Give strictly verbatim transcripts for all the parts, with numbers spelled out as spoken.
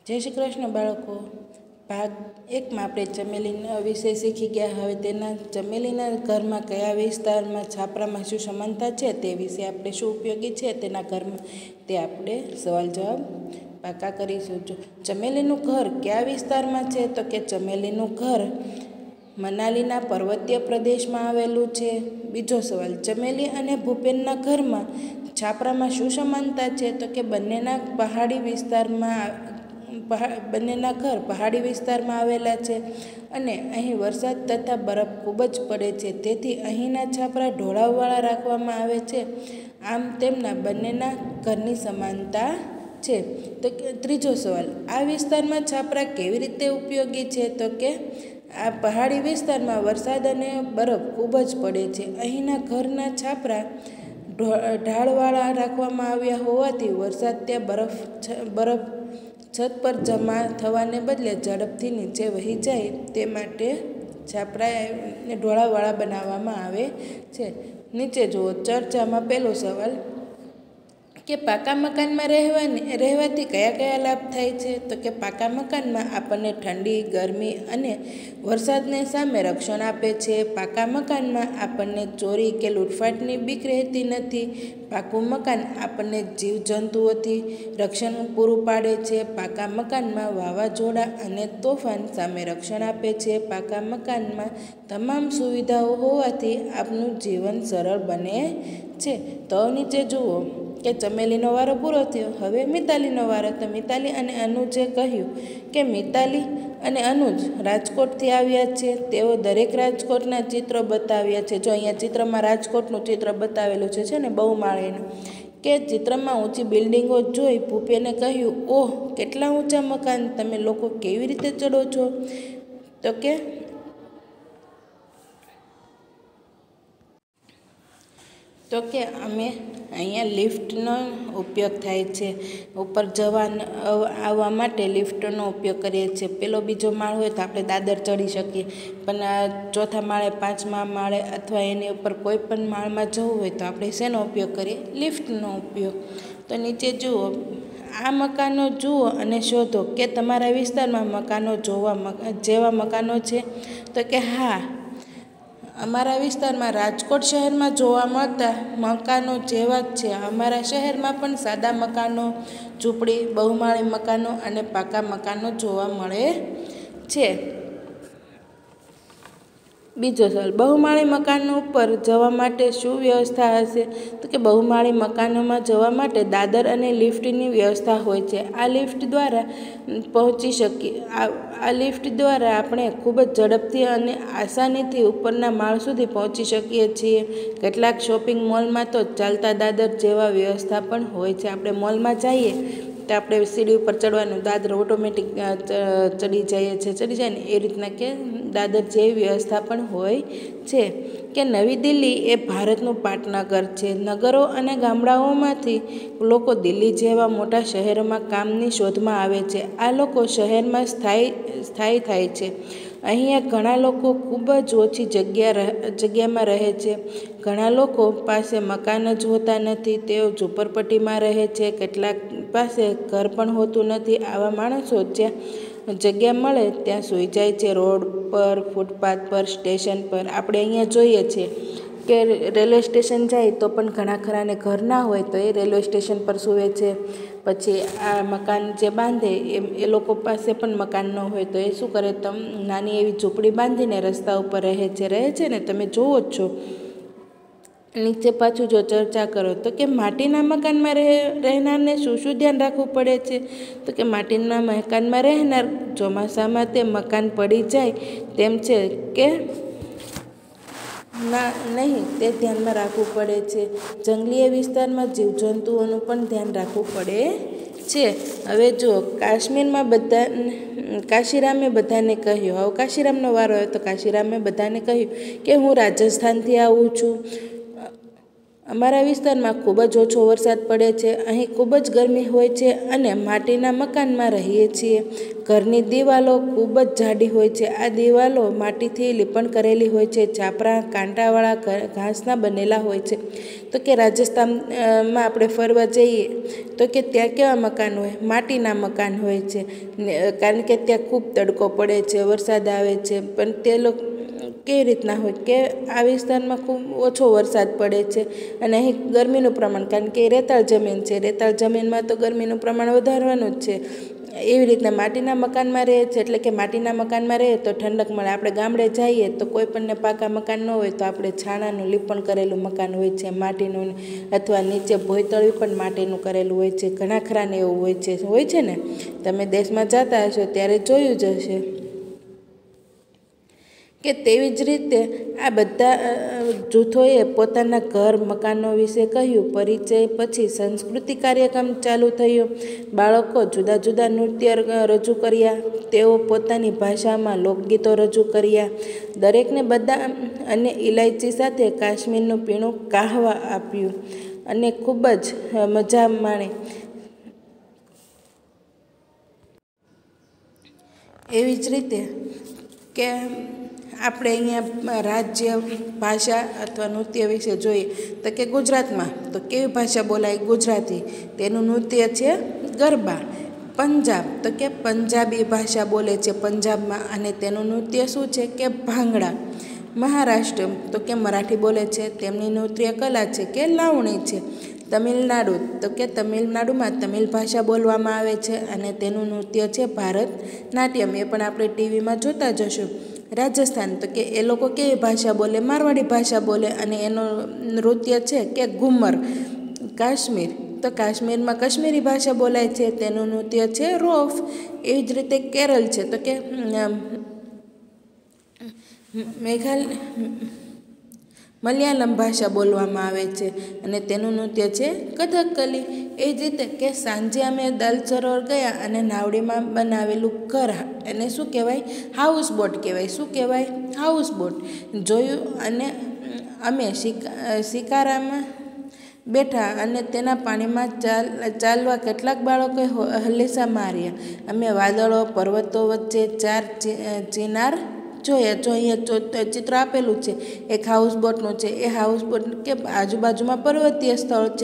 जय श्री कृष्ण बाळको। भाग एक में આપણે ચમેલીના વિશે શીખી ગયા। હવે તેના ચમેલીના ઘરમાં કયા વિસ્તારમાં છાપરામાં શું સમાનતા છે તે વિશે આપણે શું ઉપયોગી છે તેના ઘરમાં તે આપણે સવાલ જવાબ પાકા કરીશું। જો ચમેલીનું ઘર કયા વિસ્તારમાં છે તો કે ચમેલીનું ઘર મનાલીના પર્વતીય પ્રદેશમાં આવેલું છે। બીજો સવાલ, ચમેલી અને ભૂપેનના ઘરમાં છાપરામાં શું સમાનતા છે તો કે બંનેના પહાડી વિસ્તારમાં બંનેના ઘર પહાડી વિસ્તારમાં આવેલા છે અને અહીં વરસાદ તથા બરફ ખૂબ જ પડે છે, તેથી અહીંના છાપરા ઢોળાવવાળા રાખવામાં આવે છે। આમ તેમના બંનેના ઘરની સમાનતા છે। તો કે ત્રીજો સવાલ, આ વિસ્તારમાં છાપરા કેવી રીતે ઉપયોગી છે તો કે આ પહાડી વિસ્તારમાં વરસાદ અને બરફ ખૂબ જ પડે છે। અહીંના ઘરના છાપરા ઢાળવાળા રાખવામાં આવ્યા હોવાથી વરસાદ ત્યાં બરફ બરફ છત પર જમા થવાને બદલે ઝડપથી નીચે વહી જાય તે માટે છાપરાને ઢોળાવવાળા બનાવવામાં આવે છે। નીચે જુઓ ચર્ચામાં પહેલો સવાલ કે પાકા મકાનમાં રહેવાની રહેવાથી કયા કયા લાભ થાય છે તો કે પાકા મકાનમાં આપણને ઠંડી, ગરમી અને વરસાદને સામે રક્ષણ આપે છે। પાકા મકાનમાં આપણને ચોરી કે લૂંટફાટની બીક રહેતી નથી। પાકું મકાન આપણને જીવજંતુઓથી રક્ષણ પૂરું પાડે છે। પાકા મકાનમાં વાવાઝોડા અને તોફાન સામે રક્ષણ આપે છે। પાકા મકાનમાં તમામ સુવિધાઓ હોવાથી આપનું જીવન સરળ બને છે। તો નીચે જુઓ કે ચમેલીનો વારો પૂરો થયો, હવે મિતાલીનો વારો। તો મિતાલી અને અનુજે કહ્યું કે મિતાલી અને અનુજ રાજકોટથી આવ્યા છે। તેઓ દરેક રાજકોટના ચિત્રો બતાવ્યા છે। જો અહીંયા ચિત્રમાં રાજકોટનું ચિત્ર બતાવેલું છે છે ને બહુમાળીનું, કે ચિત્રમાં ઊંચી બિલ્ડિંગો જોઈ ભૂપેને કહ્યું, ઓહ કેટલા ઊંચા મકાન, તમે લોકો કેવી રીતે ચડો છો? તો કે તો કે અમે અહીંયા લિફ્ટનો ઉપયોગ થાય છે, ઉપર જવા આવવા માટે લિફ્ટનો ઉપયોગ કરીએ છીએ। પેલો બીજો માળ હોય તો આપણે દાદર ચડી શકીએ, પણ ચોથા માળે, પાંચમા માળે અથવા એની ઉપર કોઈ પણ માળમાં જવું હોય તો આપણે શેનો ઉપયોગ કરીએ? લિફ્ટનો ઉપયોગ। તો નીચે જુઓ, આ મકાનો જુઓ અને શોધો કે તમારા વિસ્તારમાં મકાનો જોવા જેવા મકાનો છે તો કે હા, અમારા વિસ્તારમાં રાજકોટ શહેરમાં જોવા મળતા મકાનો જેવા જ છે। અમારા શહેરમાં પણ સાદા મકાનો, ઝૂંપડી, બહુમાળી મકાનો અને પાકા મકાનો જોવા મળે છે। બીજો સવાલ, બહુમાળી મકાનો ઉપર જવા માટે શું વ્યવસ્થા હશે તો કે બહુમાળી મકાનોમાં જવા માટે દાદર અને લિફ્ટની વ્યવસ્થા હોય છે। આ લિફ્ટ દ્વારા પહોંચી શકીએ આ લિફ્ટ દ્વારા આપણે ખૂબ જ ઝડપથી અને આસાનીથી ઉપરના માળ સુધી પહોંચી શકીએ છીએ। કેટલાક શોપિંગ મોલમાં તો ચાલતા દાદર જેવા વ્યવસ્થા પણ હોય છે। આપણે મોલમાં જઈએ તો આપણે સીડી ઉપર ચડવાનું, દાદર ઓટોમેટિક ચડી જઈએ છે ચડી જાય ને એ રીતના કે દાદર જેવી વ્યવસ્થા પણ હોય છે। કે નવી દિલ્હી એ ભારતનું પાટનગર છે। નગરો અને ગામડાઓમાંથી લોકો દિલ્હી જેવા મોટા શહેરોમાં કામની શોધમાં આવે છે। આ લોકો શહેરમાં સ્થાયી સ્થાયી થાય છે। અહીંયા ઘણા લોકો ખૂબ જ ઓછી જગ્યા જગ્યામાં રહે છે। ઘણા લોકો પાસે મકાન જ હોતા નથી, તેઓ ઝૂંપડપટ્ટીમાં રહે છે। કેટલાક પાસે ઘર પણ હોતું નથી। આવા માણસો જ્યાં જગ્યા મળે ત્યાં સૂઈ જાય છે, રોડ પર, ફૂટપાથ પર, સ્ટેશન પર। આપણે અહીંયા જોઈએ છીએ કે રેલવે સ્ટેશન જાય તો પણ ઘણા ખરાને ઘર ના હોય તો એ રેલવે સ્ટેશન પર સૂવે છે। પછી આ મકાન જે બાંધે એમ એ લોકો પાસે પણ મકાન ન હોય તો એ શું કરે, તમ નાની એવી ઝૂંપડી બાંધીને રસ્તા ઉપર રહે છે રહે છે ને તમે જોવો જ છો। નીચે પાછું જો ચર્ચા કરો તો કે માટીના મકાનમાં રહે રહેનારને શું શું ધ્યાન રાખવું પડે છે તો કે માટીના મકાનમાં રહેનાર ચોમાસામાં તે મકાન પડી જાય તેમ છે કે ના નહીં તે ધ્યાનમાં રાખવું પડે છે। જંગલીય વિસ્તારમાં જીવજંતુઓનું પણ ધ્યાન રાખવું પડે છે। હવે જો કાશ્મીરમાં બધા કાશીરામે બધાને કહ્યું, હવે કાશીરામનો વારો આવ્યો તો કાશીરામે બધાને કહ્યું કે હું રાજસ્થાનથી આવું છું અમારા વિસ્તારમાં ખૂબ જ ઓછો વરસાદ પડે છે. અહીં ખૂબ જ ગરમી હોય છે અને માટીના મકાનમાં રહીએ છીએ. ઘરની દિવાલો ખૂબ જ જાડી હોય છે. આ દિવાલો માટીથી લીપણ કરેલી હોય છે. છાપરા કાંટાવાળા ઘાસના બનેલા હોય છે. તો કે રાજસ્થાનમાં આપણે ફરવા જઈએ તો કે ત્યાં કેવા મકાન હોય? માટીના મકાન હોય છે, કારણ કે ત્યાં ખૂબ તડકો પડે છે, વરસાદ આવે છે. પણ તે લોકો કેવી રીતના હોય કે આ વિસ્તારમાં ખૂબ ઓછો વરસાદ પડે છે અને અહીં ગરમીનું પ્રમાણ, કારણ કે રેતાળ જમીન છે, રેતાળ જમીનમાં તો ગરમીનું પ્રમાણ વધારવાનું જ છે. એવી રીતના માટીના મકાનમાં રહે છે, એટલે કે માટીના મકાનમાં રહે તો ઠંડક મળે. આપણે ગામડે જઈએ તો કોઈ પણને પાકા મકાન ન હોય તો આપણે છાણાનું લીપણ કરેલું મકાન હોય છે, માટીનું, અથવા નીચે ભોયતળિયું પણ માટીનું કરેલું હોય છે. ઘણા ખરાને એવું હોય છે હોય છે ને તમે દેશમાં જતા હશો ત્યારે જોયું જ હશે કે તેવી જ રીતે આ બધા જૂથોએ પોતાના ઘર મકાનો વિશે કહ્યું. પરિચય પછી સંસ્કૃતિ કાર્યક્રમ ચાલુ થયો. બાળકો જુદા જુદા નૃત્ય રજૂ કર્યા. તેઓ પોતાની ભાષામાં લોકગીતો રજૂ કર્યા. દરેકને બધા અને ઇલાયચી સાથે કાશ્મીરનું પીણું કાહવા આપ્યું અને ખૂબ જ મજા માણી. એવી જ રીતે કે આપણે અહીંયા રાજ્ય ભાષા અથવા નૃત્ય વિશે જોઈએ તો કે ગુજરાતમાં તો કેવી ભાષા બોલાય? ગુજરાતી. તેનું નૃત્ય છે ગરબા. પંજાબ તો કે પંજાબી ભાષા બોલે છે પંજાબમાં, અને તેનું નૃત્ય શું છે કે ભાંગડા. મહારાષ્ટ્ર તો કે મરાઠી બોલે છે, તેમની નૃત્ય કલા છે કે લાવણી છે. તમિલનાડુ તો કે તમિલનાડુમાં તમિલ ભાષા બોલવામાં આવે છે અને તેનું નૃત્ય છે ભારત નાટ્યમ. એ પણ આપણે ટીવીમાં જોતા જશું. રાજસ્થાન તો કે એ લોકો કેવી ભાષા બોલે? મારવાડી ભાષા બોલે અને એનું નૃત્ય છે કે ઘુમર. કાશ્મીર તો કાશ્મીરમાં કાશ્મીરી ભાષા બોલાય છે, તેનું નૃત્ય છે રોફ. એવી જ રીતે કેરળ છે તો કે મેઘાલય મલયાલમ ભાષા બોલવામાં આવે છે અને તેનું નૃત્ય છે કથકલી. એ જ રીતે કે સાંજે અમે દલ સરોવર ગયા અને નાવડીમાં બનાવેલું ઘર, એને શું કહેવાય? હાઉસ બોટ કહેવાય. શું કહેવાય? હાઉસ બોટ જોયું. અને અમે શિકારામાં બેઠા અને તેના પાણીમાં ચાલ ચાલવા કેટલાક બાળકોએ હલેસા માર્યા. અમે વાદળો પર્વતો વચ્ચે ચાર ચિનાર જોયા. જો અહીંયા ચિત્ર આપેલું છે એક હાઉસબોટનું છે. એ હાઉસબોટ કે આજુબાજુમાં પર્વતીય સ્થળ છે,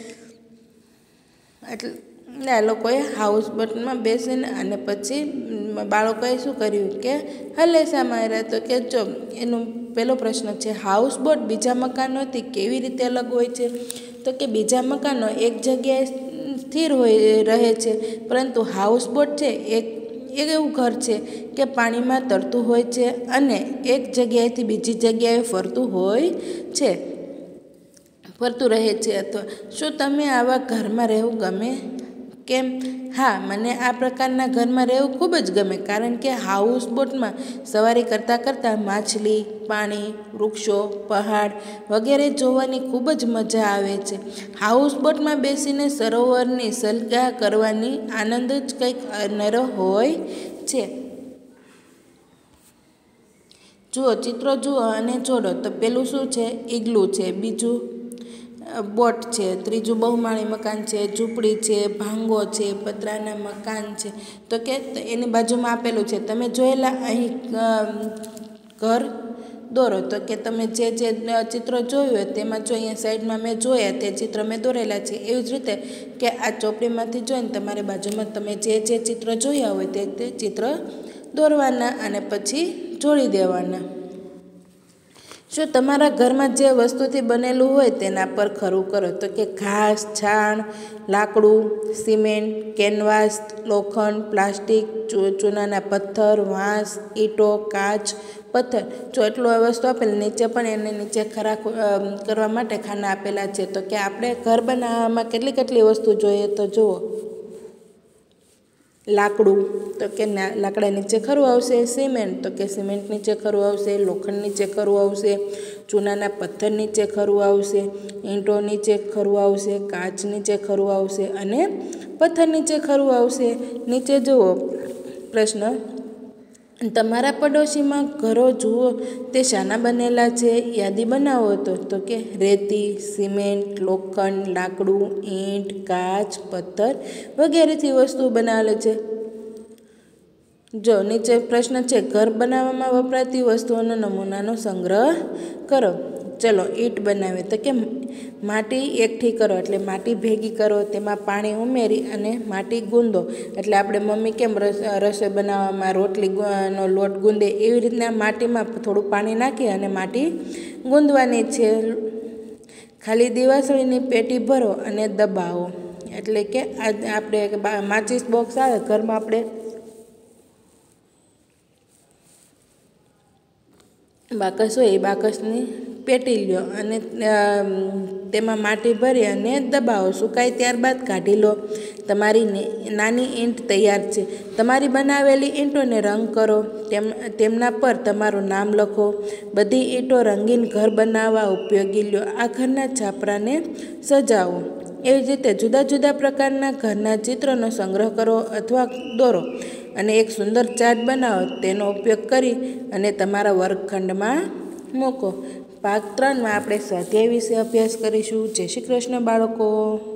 એટલે આ લોકોએ હાઉસબોટમાં બેસીને અને પછી બાળકોએ શું કર્યું કે હલેસા માર્યા. તો કે જો એનું પહેલો પ્રશ્ન છે હાઉસબોટ બીજા મકાનોથી કેવી રીતે અલગ હોય છે? તો કે બીજા મકાનો એક જગ્યાએ સ્થિર હોય રહે છે, પરંતુ હાઉસબોટ છે એક એક એવું ઘર છે કે પાણીમાં તરતું હોય છે અને એક જગ્યાએથી બીજી જગ્યાએ ફરતું હોય છે ફરતું રહે છે. અથવા શું તમે આવા ઘરમાં રહેવું ગમે? કેમ? હા, મને આ પ્રકારના ઘરમાં રહેવું ખૂબ જ ગમે, કારણ કે હાઉસબોટમાં સવારી કરતાં કરતાં માછલી, પાણી, વૃક્ષો, પહાડ વગેરે જોવાની ખૂબ જ મજા આવે છે. હાઉસબોટમાં બેસીને સરોવરની સલગા કરવાની આનંદ જ કંઈક અનેરો હોય છે. જુઓ, ચિત્રો જુઓ અને જોડો. તો પેલું શું છે? ઈગલું છે. બીજું બોટ છે. ત્રીજું બહુમાળી મકાન છે, ઝૂંપડી છે, ભાંગો છે, પતરાના મકાન છે. તો કે એની બાજુમાં આપેલું છે તમે જોયેલા અહીં ઘર દોરો. તો કે તમે જે જે ચિત્રો જોયું હોય તેમાં જો અહીંયા સાઈડમાં મેં જોયા તે ચિત્ર મેં દોરેલા છે. એવી જ રીતે કે આ ચોપડીમાંથી જોઈને તમારી બાજુમાં તમે જે જે ચિત્ર જોયા હોય તે તે ચિત્ર દોરવાના અને પછી જોડી દેવાના. શું તમારા ઘરમાં જે વસ્તુથી બનેલું હોય તેના પર ખરું કરો. તો કે ઘાસ, છાણ, લાકડું, સિમેન્ટ, કેનવાસ, લોખંડ, પ્લાસ્ટિક, ચૂનાના પથ્થર, વાંસ, ઈંટો, કાચ, પથ્થર. જો એટલું આ વસ્તુ આપેલી, નીચે પણ એને નીચે ખરા કરવા માટે ખાના આપેલા છે. તો કે આપણે ઘર બનાવવામાં કેટલી કેટલી વસ્તુ જોઈએ તો જુઓ. લાકડું તો કે લાકડા નીચે ખરું આવશે. સિમેન્ટ તો કે સિમેન્ટ નીચે ખરું આવશે. લોખંડ નીચે ખરું આવશે. ચૂનાના પથ્થર નીચે ખરું આવશે. ઈંટો નીચે ખરું આવશે. કાચ નીચે ખરું આવશે અને પથ્થર નીચે ખરું આવશે. નીચે જુઓ પ્રશ્ન તમારા પડોશીમાં ઘરો જુઓ તે શાના બનેલા છે? યાદી બનાવો તો તો કે રેતી, સિમેન્ટ, લોખંડ, લાકડું, ઈંટ, કાચ, પથ્થર વગેરેથી વસ્તુઓ બનાવેલી છે. જો નીચે પ્રશ્ન છે, ઘર બનાવવામાં વપરાતી વસ્તુઓનો નમૂનાનો સંગ્રહ કરો. ચલો ઈંટ બનાવે તો કે માટી એકઠી કરો એટલે માટી ભેગી કરો, તેમાં પાણી ઉમેરી અને માટી ગૂંદો. એટલે આપણે મમ્મી કેમ રસોઈ બનાવવામાં રોટલીનો લોટ ગૂંદે એવી રીતના માટીમાં થોડું પાણી નાખી અને માટી ગૂંદવાની છે. ખાલી દિવાસળીની પેટી ભરો અને દબાવો. એટલે કે આપણે માચીસ બોક્સ આવે ઘરમાં, આપણે બાકસ હોય એ બાકસની પેટી લ્યો અને તેમાં માટી ભરી અને દબાવો. સુકાય ત્યારબાદ કાઢી લો. તમારી નાની ઈંટ તૈયાર છે. તમારી બનાવેલી ઈંટોને રંગ કરો, તેમ તેમના પર તમારું નામ લખો. બધી ઈંટો રંગીન ઘર બનાવવા ઉપયોગી લ્યો. આ ઘરના છાપરાને સજાવો. એવી જ રીતે જુદા જુદા પ્રકારના ઘરના ચિત્રનો સંગ્રહ કરો અથવા દોરો અને એક સુંદર ચાર્ટ બનાવો. તેનો ઉપયોગ કરી અને તમારા વર્ગખંડમાં મૂકો. ભાગ ત્રણમાં આપણે સ્વાધ્યાય વિશે અભ્યાસ કરીશું. જય શ્રી કૃષ્ણ બાળકો.